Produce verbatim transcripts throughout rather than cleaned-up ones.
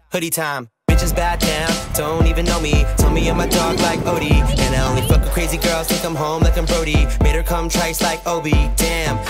Hoodie time. Bitches bad down, don't even know me. Tell me I'm a dog like Odie. And I only fuck with crazy girls, think I'm home like I'm Brody. Made her come trice like Obi. Damn.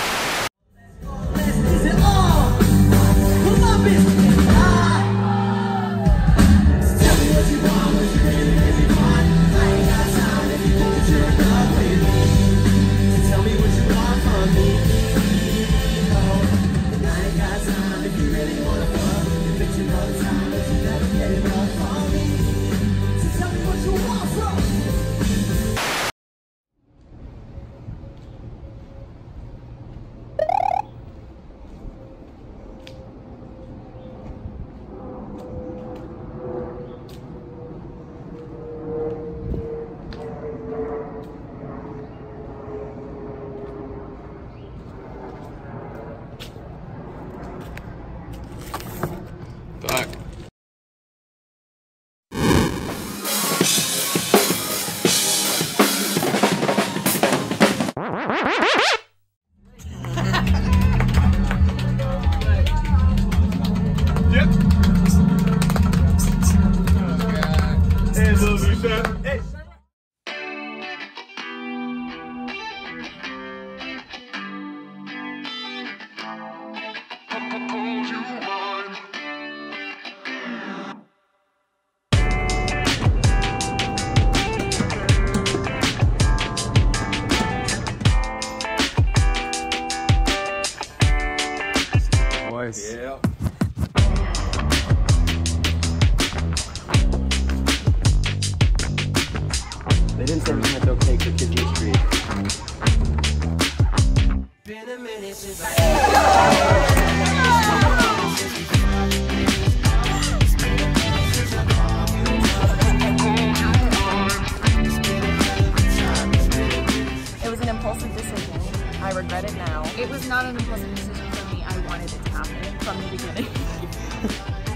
Fuck. Yep. Hey, little WUSA. Hey. Yeah. They didn't say it's okay for kids in the street. Been a minute since It was an impulsive decision. I regret it now. It was not an impulsive decision for me. I wanted it to happen from the beginning.